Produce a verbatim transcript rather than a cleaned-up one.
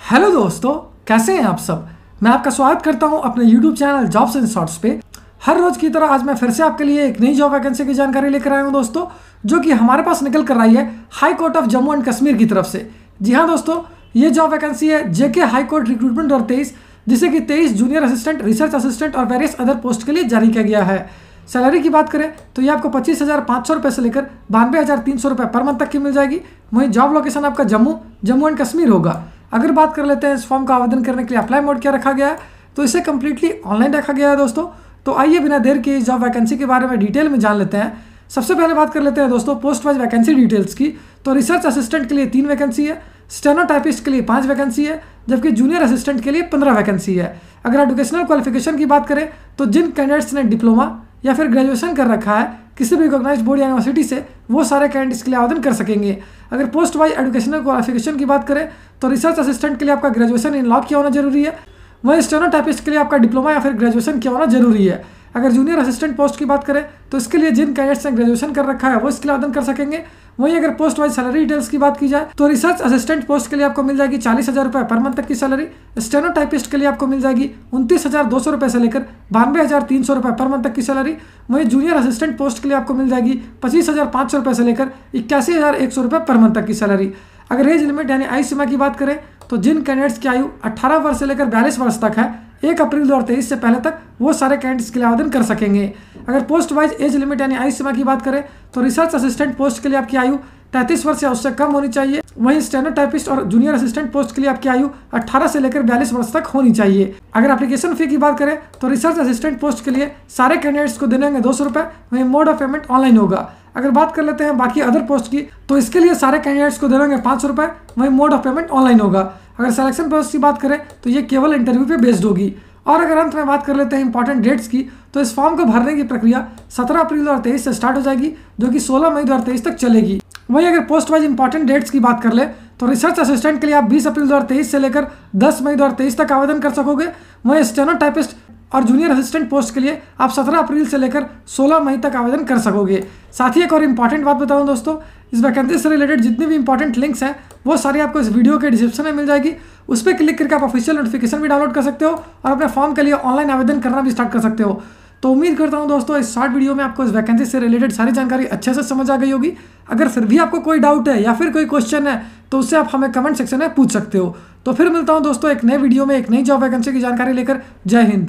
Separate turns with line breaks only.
Hello दोस्तों, कैसे हैं आप सब। मैं आपका स्वागत करता हूं अपने YouTube channel jobs and shorts पे। हर रोज की तरह आज मैं फिर से आपके लिए एक नई जॉब वैकेंसी की जानकारी लेकर आया हूं दोस्तों, जो कि हमारे पास निकल कर आई है high court of Jammu and Kashmir की तरफ से। जी हाँ दोस्तों, ये जॉब वैकेंसी है जेके हाई कोर्ट रिक्रूटमेंट और तेईस, जिसे कि तेईस जूनियर असिस्टेंट, रिसर्च असिस्टेंट और वेरियस अदर पोस्ट के लिए जारी किया गया है। सैलरी की बात करें तो ये आपको पच्चीस हज़ार पाँच सौ रुपये से लेकर बानवे हज़ार तीन सौ रुपये पर मंथ तक की मिल जाएगी। वहीं जॉब लोकेशन आपका जम्मू जम्मू एंड कश्मीर होगा। अगर बात कर लेते हैं इस फॉर्म का आवेदन करने के लिए अप्लाई मोड क्या रखा गया है, तो इसे कम्प्लीटली ऑनलाइन रखा गया है दोस्तों। तो आइए बिना देर के इस जॉब वैकेंसी के बारे में डिटेल में जान लेते हैं। सबसे पहले बात कर लेते हैं दोस्तों पोस्ट वाइज वैकेंसी डिटेल्स की। तो रिसर्च असिस्टेंट के लिए तीन वैकेंसी है, स्टेनोटाइपिस्ट के लिए पाँच वैकेंसी है, जबकि जूनियर असिस्टेंट के लिए पंद्रह वैकेंसी है। अगर एजुकेशनल क्वालिफिकेशन की बात करें तो जिन कैंडिडेट्स ने डिप्लोमा या फिर ग्रेजुएशन कर रखा है किसी भी रिकॉग्नाइज्ड बोर्ड या यूनिवर्सिटी से, वो सारे कैंडिडेट्स के लिए आवेदन कर सकेंगे। अगर पोस्ट वाइज एजुकेशनल क्वालिफिकेशन की बात करें तो रिसर्च असिस्टेंट के लिए आपका ग्रेजुएशन इन लॉ किया होना जरूरी है। वहीं स्टेनोटाइपिस्ट के लिए आपका डिप्लोमा या फिर ग्रेजुएशन किया होना जरूरी है। अगर जूनियर असिस्टेंट पोस्ट की बात करें तो इसके लिए जिन कैंडिडेट्स ने ग्रेजुएशन कर रखा है वो इसके लिए आवेदन कर सकेंगे। वहीं अगर पोस्ट वाइज सैलरी डिटेल्स की बात की जाए तो रिसर्च असिस्टेंट पोस्ट के लिए आपको मिल जाएगी चालीस हज़ार रुपये पर मंथ तक की सैलरी। स्टेनोटाइपिस्ट के लिए आपको मिल जाएगी उनतीस हज़ार दो सौ रुपये से लेकर बानवे हज़ार तीन सौ रुपये पर मंथ तक की सैलरी। वहीं जूनियर असिस्टेंट पोस्ट के लिए आपको मिल जाएगी पच्चीस हज़ार पाँच सौ रुपये से लेकर इक्यासी हज़ार एक सौ रुपये पर मंथ तक की सैलरी। अगर एज लिमिट यानी आयु सीमा की बात करें तो जिन कैंडिडेट्स की आयु अठारह वर्ष से लेकर बयालीस वर्ष तक है, एक अप्रैल दो हज़ार तेईस से पहले तक वो सारे कैंडिडेट्स के लिए आवेदन कर सकेंगे। अगर पोस्ट वाइज एज लिमिट यानी आयु सीमा की बात करें तो रिसर्च असिस्टेंट पोस्ट के लिए आपकी आयु तैंतीस वर्ष या उससे कम होनी चाहिए। वहीं स्टेनोटाइपिस्ट और जूनियर असिस्टेंट पोस्ट के लिए आपकी आयु अठारह से लेकर बयालीस वर्ष तक होनी चाहिए। अगर एप्लीकेशन फी की बात करें तो रिसर्च असिस्टेंट पोस्ट के लिए सारे कैंडिडेट्स को देने होंगे दो सौ रुपये। वहीं मोड ऑफ पेमेंट ऑनलाइन होगा। अगर बात कर लेते हैं बाकी अदर पोस्ट की तो इसके लिए सारे कैंडिडेट्स को देने होंगे पाँच सौ रुपये। वहीं मोड ऑफ पेमेंट ऑनलाइन होगा। अगर सिलेक्शन प्रोसेस की बात करें तो ये केवल इंटरव्यू पे बेस्ड होगी। और अगर अंत में बात कर लेते हैं इंपॉर्टेंट डेट्स की तो इस फॉर्म को भरने की प्रक्रिया सत्रह अप्रैल दो हज़ार तेईस से स्टार्ट हो जाएगी, जो कि सोलह मई दो हज़ार तेईस तक चलेगी। वहीं अगर पोस्ट वाइज इंपॉर्टेंट डेट्स की बात कर ले तो रिसर्च असिस्टेंट के लिए आप बीस अप्रैल दो हज़ार तेईस से लेकर दस मई दो हज़ार तेईस तक आवेदन कर सकोगे। वहीं स्टेनोटाइपिस्ट और जूनियर असिस्टेंट पोस्ट के लिए आप सत्रह अप्रैल से लेकर सोलह मई तक आवेदन कर सकोगे। साथ ही एक और इंपॉर्टेंट बात बताऊं दोस्तों, इस वैकेंसी से रिलेटेड जितनी भी इंपॉर्टेंट लिंक्स हैं वो सारी आपको इस वीडियो के डिस्क्रिप्शन में मिल जाएगी। उस पर क्लिक करके आप ऑफिशियल नोटिफिकेशन भी डाउनलोड कर सकते हो और अपने फॉर्म के लिए ऑनलाइन आवेदन करना भी स्टार्ट कर सकते हो। तो उम्मीद करता हूं दोस्तों इस शॉर्ट वीडियो में आपको इस वैकेंसी से रिलेटेड सारी जानकारी अच्छे से समझ आ गई होगी। अगर फिर भी आपको कोई डाउट है या फिर कोई क्वेश्चन है तो उससे आप हमें कमेंट सेक्शन में पूछ सकते हो। तो फिर मिलता हूं दोस्तों एक नए वीडियो में एक नई जॉब वैकेंसी की जानकारी लेकर। जय हिंद।